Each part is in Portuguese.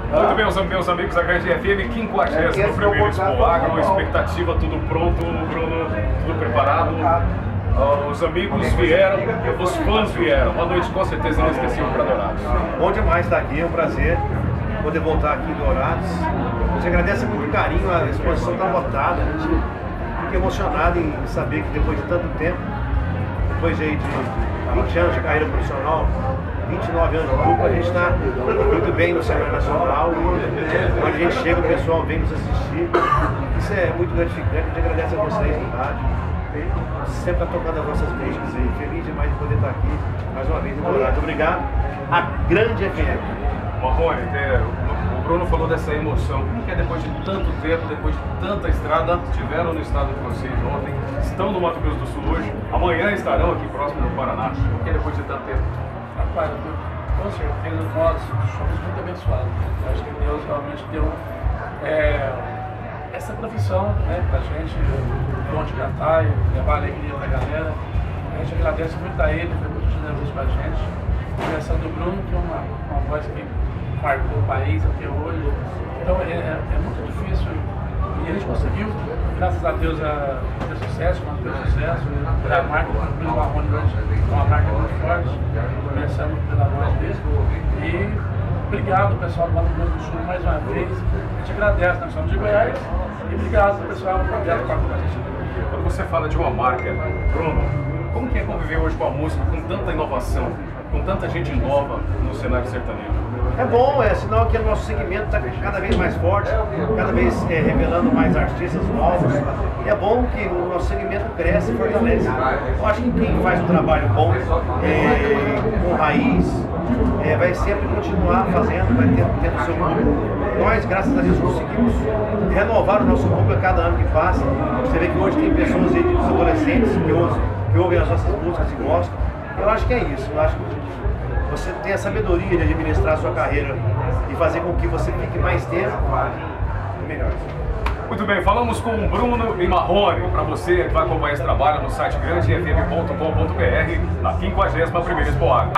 Muito bem, meus amigos da Grande FM, 51º Expo Agro, expectativa, tudo pronto, Bruno, tudo preparado. Os amigos vieram, os fãs vieram. Uma noite com certeza inesquecível para Dourados. Bom demais estar aqui, é um prazer poder voltar aqui em Dourados. A gente agradece com muito carinho, a exposição está lotada, a gente fica emocionado em saber que depois de tanto tempo, depois de 20 anos de carreira profissional, 29 anos de grupo, a gente está muito bem no cenário nacional e onde a gente chega, o pessoal vem nos assistir. Isso é muito gratificante, a gente agradece a vocês no rádio, sempre está tocando as nossas músicas e feliz demais de poder estar aqui mais uma vez em Dourados. Obrigado à Grande FM. Marrone, o Bruno falou dessa emoção, como que é depois de tanto tempo, depois de tanta estrada, estiveram no estado de vocês ontem, estão no Mato Grosso do Sul hoje, amanhã estarão aqui próximo do Paraná, como que é depois de tanto tempo? Rapaz, com certeza nós somos muito abençoados. Eu acho que Deus realmente deu essa profissão, né, pra gente, o dom de cantar e levar alegria pra galera. A gente agradece muito a ele, foi muito generoso pra gente. Começando do Bruno, que é uma voz que marcou o país até hoje. Então é muito difícil. E a gente conseguiu, graças a Deus, ter sucesso, manter o sucesso. A marca do Bruno Marrone hoje é uma marca muito forte. Começamos pela voz dele. E obrigado, pessoal do Mato Grosso do Sul, mais uma vez. A gente agradece, nós somos de Goiás. E obrigado, pessoal, por ter participação. Quando você fala de uma marca, Bruno, como que é conviver hoje com a música, com tanta inovação, com tanta gente nova no cenário sertanejo? É bom, é sinal que o nosso segmento está cada vez mais forte, cada vez revelando mais artistas novos. E é bom que o nosso segmento cresce e fortalece. Eu acho que quem faz um trabalho bom, com raiz, vai sempre continuar fazendo, vai ter o seu público. Nós, graças a Deus, conseguimos renovar o nosso público a cada ano que passa. Você vê que hoje tem pessoas aí, os adolescentes que ouvem as nossas músicas e gostam. Eu acho que é isso. Eu acho que você tem a sabedoria de administrar a sua carreira e fazer com que você fique mais tempo, melhor. Muito bem, falamos com o Bruno e Marrone. Para você que vai acompanhar esse trabalho no site grandefm.com.br, na 51ª Expo Agro.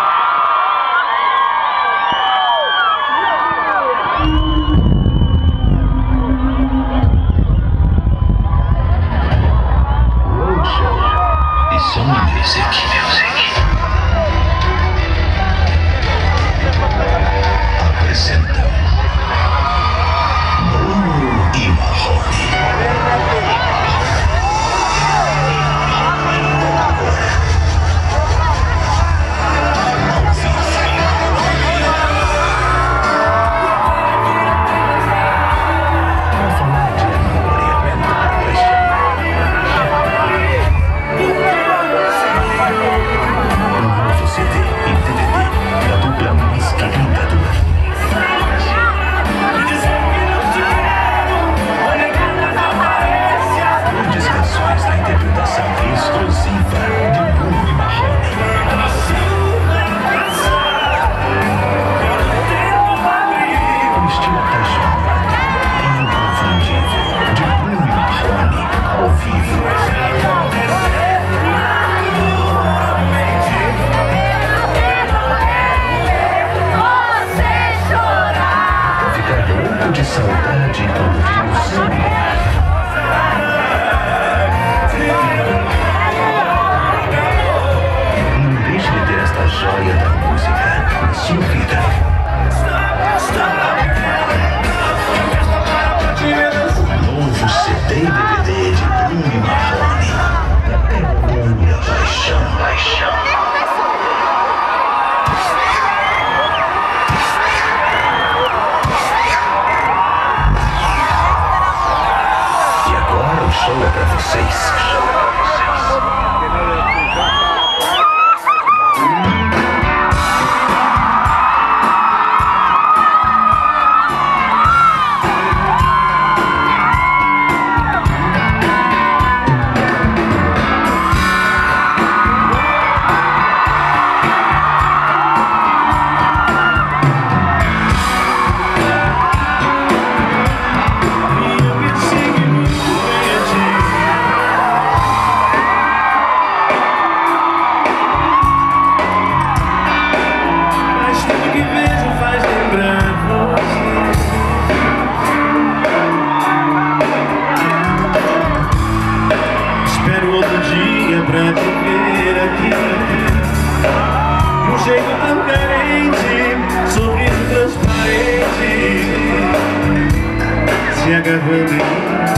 se agarrando em mim.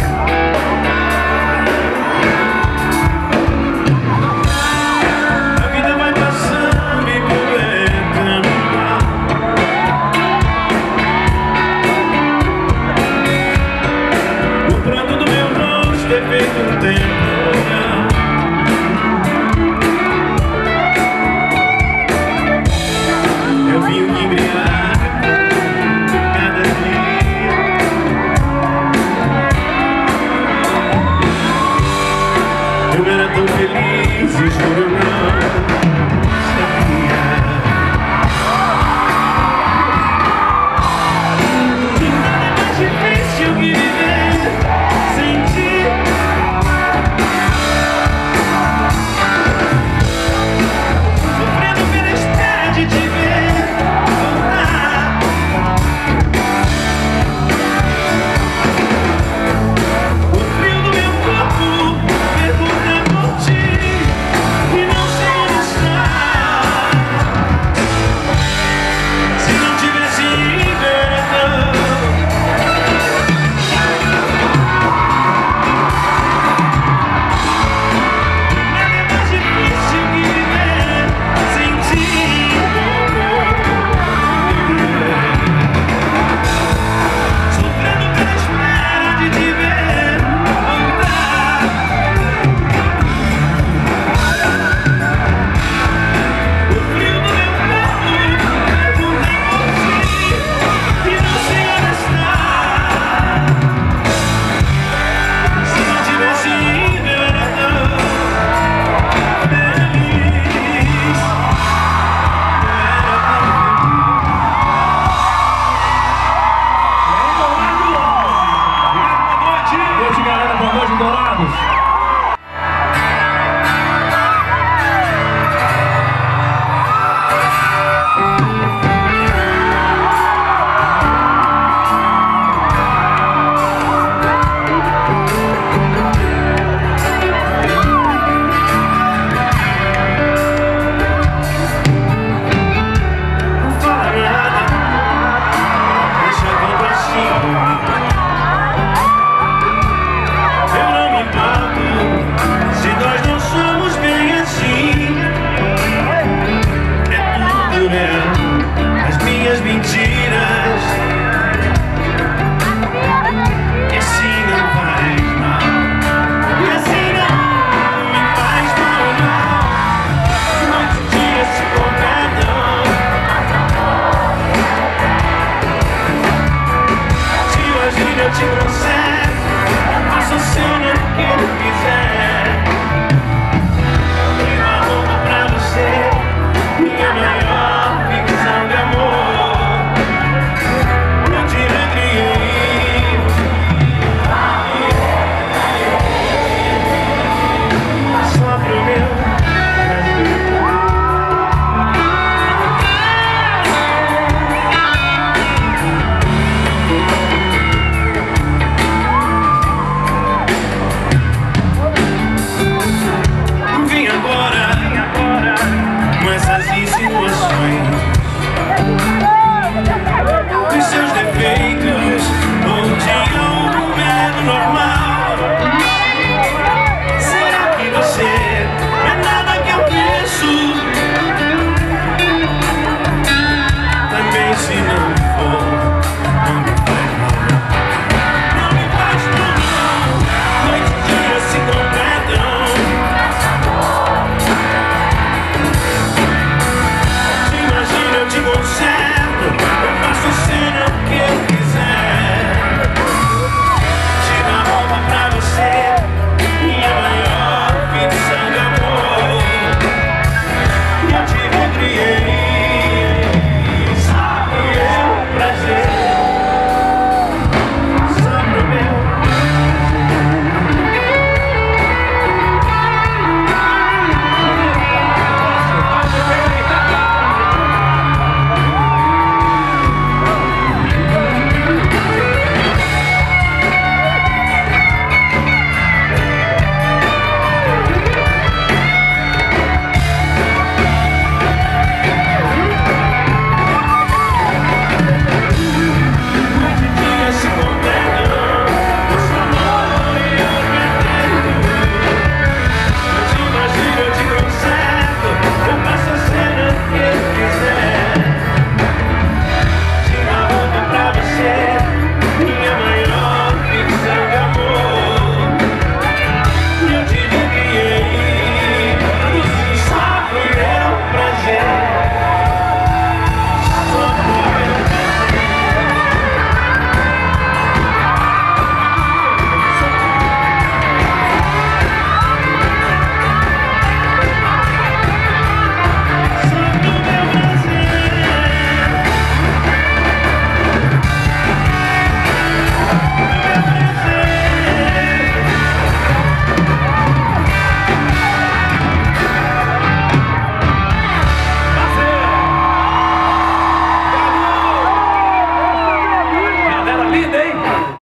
A vida vai passando e completando mal. O pranto do meu rosto é feito um temporal. Eu vim que embriaga cada dia. Eu era tão feliz e juro eu não sabia. Que nada é mais difícil que viver sem ti. Sofrendo pela espera de te ver voltar. O frio do meu corpo pergunta por ti e não sei onde está. Se não tivesse inverno, nada é mais difícil que viver sem ti. Sofrendo pela espera de te ver voltar. O frio do meu corpo pergunta por ti e não sei onde está. Se não tivesse ido eu era tão feliz. Boa noite, galera. Boa noite, Dourados. Não fala nada, deixa a vida assim. Eu não me importo se nós não somos bem assim. É tudo real, as minhas mentiras. E assim não faz mal, e assim não me faz mal, não. Muitos dias se completam. Se imagina eu te